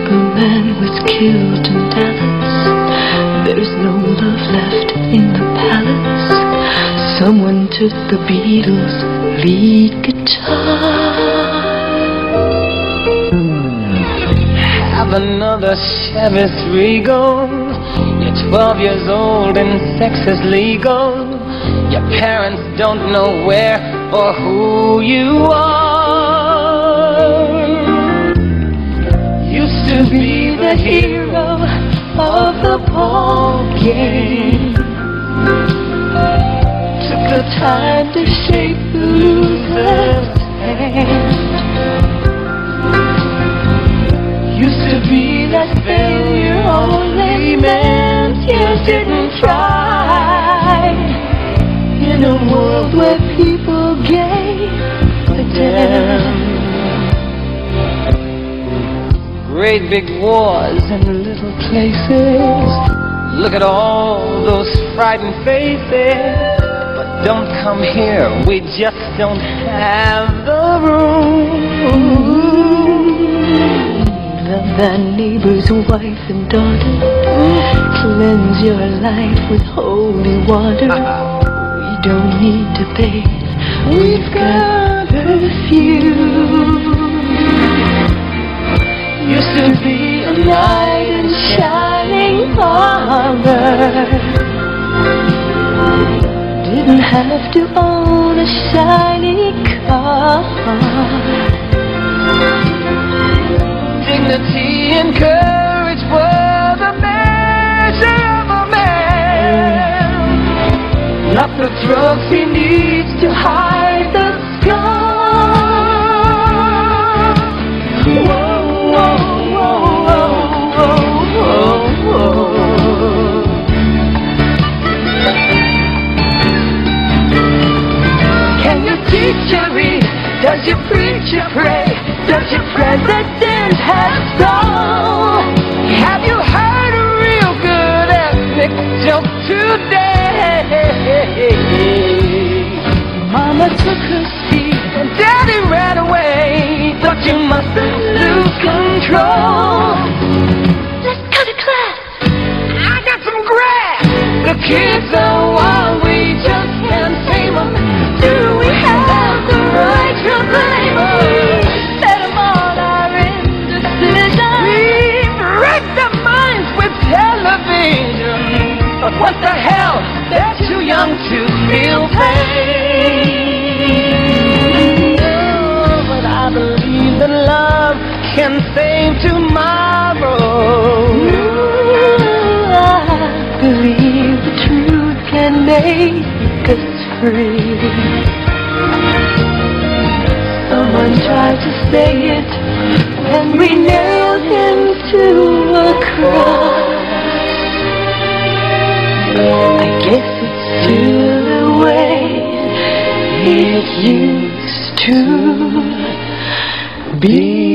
Superman was killed in Dallas. There's no love left in the palace. Someone took the Beatles' lead guitar. Have another Chevy Regal. You're 12 years old and sex is legal. Your parents don't know where or who you are. Used to be the hero of the ball game. Took the time to shake the loser's hand. Used to be that failure only meant you didn't try. In a world where people gave a damn. Great big wars in little places. Look at all those frightened faces. But don't come here, we just don't have the room. Love thy neighbor's wife and daughter. Cleanse your life with holy water. We don't need to bathe, we've got perfume. Used to be a knight in shining armor. Didn't have to own a shiny car. Dignity and courage were the measure of a man. Not the drugs he needs to hide the scar. Whoa, whoa, whoa, whoa, whoa, whoa. Can you teach or read? Does your preacher pray? Does your president have soul? Have you heard a real good ethnic joke today? Mama took her seat and Daddy ran away. But you mustn't lose control. Let's go to class. I got some grass. The kids are wild, we just can't tame them. Do we have the right to blame them? Set them on our indecision. We've wrecked their minds with television. But what the hell? They're too young to feel pain. Oh, but I believe that love can save tomorrow. I believe the truth can make us free. Someone tried to say it, and we nailed him to a cross. I guess it's still the way it used to be.